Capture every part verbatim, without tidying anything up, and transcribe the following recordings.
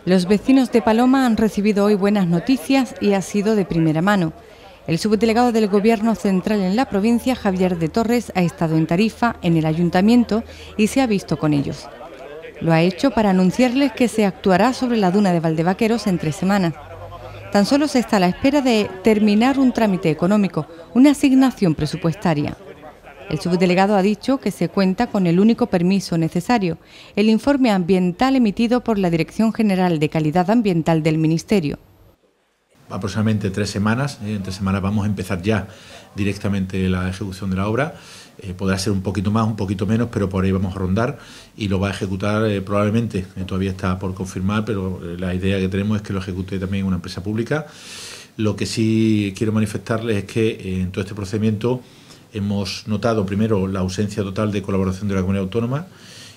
Los vecinos de Paloma han recibido hoy buenas noticias y ha sido de primera mano. El subdelegado del Gobierno central en la provincia, Javier de Torres, ha estado en Tarifa, en el ayuntamiento, y se ha visto con ellos. Lo ha hecho para anunciarles que se actuará sobre la duna de Valdevaqueros en tres semanas. Tan solo se está a la espera de terminar un trámite económico, una asignación presupuestaria. El subdelegado ha dicho que se cuenta con el único permiso necesario, el informe ambiental emitido por la Dirección General de Calidad Ambiental del Ministerio. Aproximadamente tres semanas, eh, en tres semanas vamos a empezar ya directamente la ejecución de la obra. Eh, podrá ser un poquito más, un poquito menos, pero por ahí vamos a rondar y lo va a ejecutar eh, probablemente, eh, todavía está por confirmar, pero eh, la idea que tenemos es que lo ejecute también una empresa pública. Lo que sí quiero manifestarles es que eh, en todo este procedimiento hemos notado primero la ausencia total de colaboración de la comunidad autónoma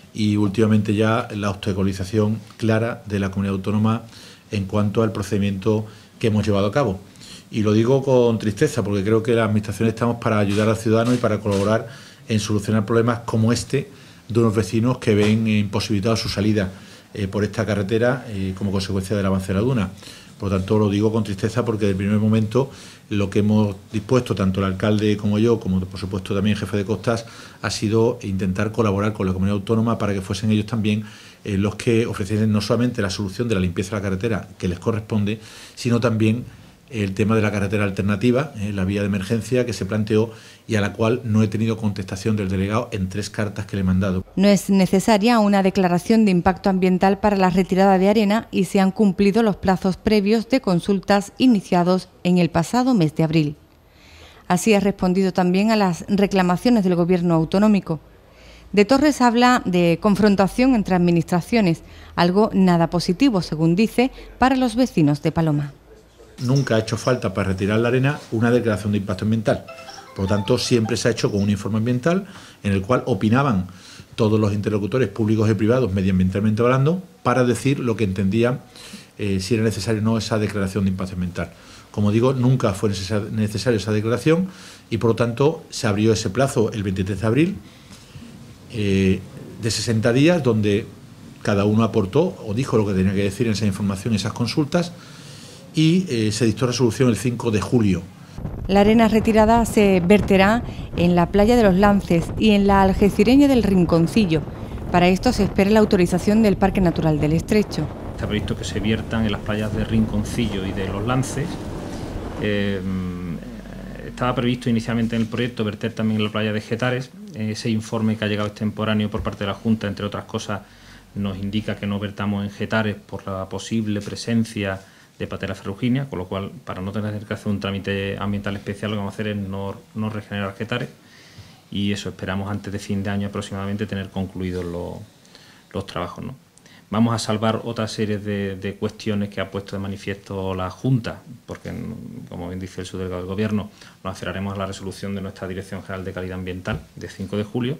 y últimamente ya la obstaculización clara de la comunidad autónoma en cuanto al procedimiento que hemos llevado a cabo. Y lo digo con tristeza porque creo que las administraciones estamos para ayudar al ciudadano y para colaborar en solucionar problemas como este de unos vecinos que ven imposibilitada su salida eh, por esta carretera eh, como consecuencia del avance de la duna. Por lo tanto, lo digo con tristeza porque desde el primer momento lo que hemos dispuesto, tanto el alcalde como yo, como por supuesto también el jefe de costas, ha sido intentar colaborar con la comunidad autónoma para que fuesen ellos también eh, los que ofreciesen no solamente la solución de la limpieza de la carretera que les corresponde, sino también el tema de la carretera alternativa, eh, la vía de emergencia que se planteó y a la cual no he tenido contestación del delegado en tres cartas que le he mandado. No es necesaria una declaración de impacto ambiental para la retirada de arena y se han cumplido los plazos previos de consultas iniciados en el pasado mes de abril. Así ha respondido también a las reclamaciones del Gobierno autonómico. De Torres habla de confrontación entre administraciones, algo nada positivo, según dice, para los vecinos de Paloma. Nunca ha hecho falta para retirar la arena una declaración de impacto ambiental. Por lo tanto, siempre se ha hecho con un informe ambiental en el cual opinaban todos los interlocutores públicos y privados medioambientalmente hablando para decir lo que entendían eh, si era necesario o no esa declaración de impacto ambiental. Como digo, nunca fue necesaria esa declaración y por lo tanto se abrió ese plazo el veintitrés de abril eh, de sesenta días donde cada uno aportó o dijo lo que tenía que decir en esa información, esas consultas, y eh, se dictó resolución el cinco de julio. La arena retirada se verterá en la playa de los Lances y en la algecireña del Rinconcillo. Para esto se espera la autorización del Parque Natural del Estrecho. Está previsto que se viertan en las playas de Rinconcillo y de los Lances. Eh, estaba previsto inicialmente en el proyecto verter también en la playa de Getares. Ese informe que ha llegado extemporáneo por parte de la Junta, entre otras cosas, nos indica que no vertamos en Getares por la posible presencia de Patera ferruginea, con lo cual, para no tener que hacer un trámite ambiental especial, lo que vamos a hacer es no, no regenerar Getares, y eso esperamos antes de fin de año aproximadamente tener concluidos los, los trabajos, ¿no? Vamos a salvar otra serie de, de cuestiones que ha puesto de manifiesto la Junta, porque, como bien dice el subdelegado del Gobierno, nos aferraremos a la resolución de nuestra Dirección General de Calidad Ambiental de cinco de julio,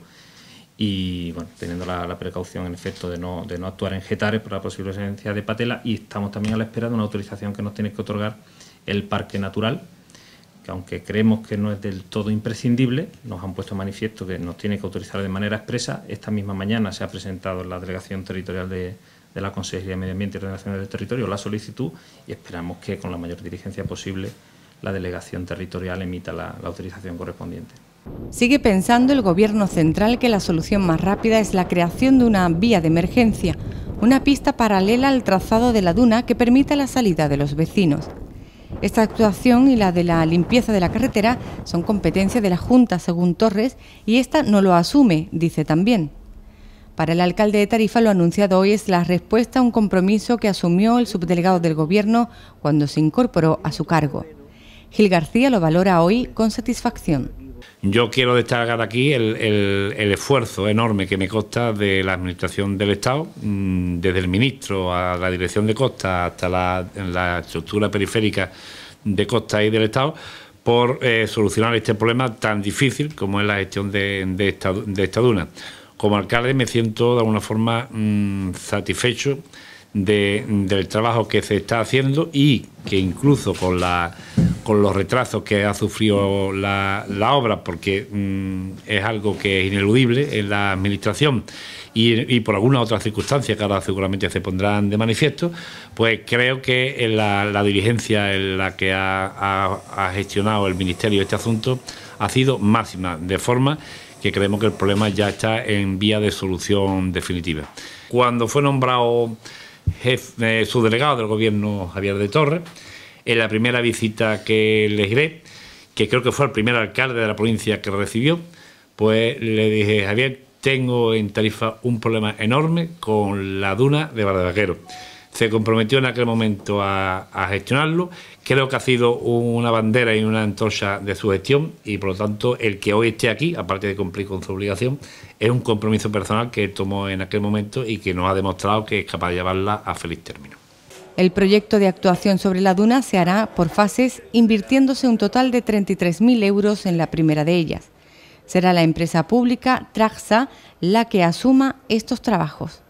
y bueno, teniendo la, la precaución en efecto de no, de no actuar en Getares por la posible presencia de patela, y estamos también a la espera de una autorización que nos tiene que otorgar el Parque Natural, que aunque creemos que no es del todo imprescindible, nos han puesto en manifiesto que nos tiene que autorizar de manera expresa. Esta misma mañana se ha presentado en la Delegación Territorial de, de la Consejería de Medio Ambiente y Ordenación del Territorio la solicitud, y esperamos que con la mayor diligencia posible la Delegación Territorial emita la, la autorización correspondiente. Sigue pensando el Gobierno central que la solución más rápida es la creación de una vía de emergencia, una pista paralela al trazado de la duna que permita la salida de los vecinos. Esta actuación y la de la limpieza de la carretera son competencia de la Junta, según Torres, y esta no lo asume, dice también. Para el alcalde de Tarifa, lo anunciado hoy es la respuesta a un compromiso que asumió el subdelegado del Gobierno cuando se incorporó a su cargo. Gil García lo valora hoy con satisfacción. Yo quiero destacar aquí el, el, el esfuerzo enorme que me consta de la Administración del Estado, desde el ministro a la Dirección de Costas hasta la, la estructura periférica de Costas y del Estado, por eh, solucionar este problema tan difícil como es la gestión de, de, esta, de esta duna. Como alcalde me siento de alguna forma mmm, satisfecho de, del trabajo que se está haciendo, y que incluso con la con los retrasos que ha sufrido la, la obra, porque mmm, es algo que es ineludible en la administración y, y por alguna otra circunstancia que ahora seguramente se pondrán de manifiesto, pues creo que la, la diligencia en la que ha, ha, ha gestionado el Ministerio este asunto ha sido máxima, de forma que creemos que el problema ya está en vía de solución definitiva. Cuando fue nombrado jefe, eh, subdelegado del Gobierno Javier de Torres, en la primera visita que le giré, que creo que fue el primer alcalde de la provincia que recibió, pues le dije: Javier, tengo en Tarifa un problema enorme con la duna de Valdevaquero. Se comprometió en aquel momento a, a gestionarlo. Creo que ha sido una bandera y una antorcha de su gestión, y por lo tanto el que hoy esté aquí, aparte de cumplir con su obligación, es un compromiso personal que tomó en aquel momento y que nos ha demostrado que es capaz de llevarla a feliz término. El proyecto de actuación sobre la duna se hará por fases, invirtiéndose un total de treinta y tres mil euros en la primera de ellas. Será la empresa pública Tragsa la que asuma estos trabajos.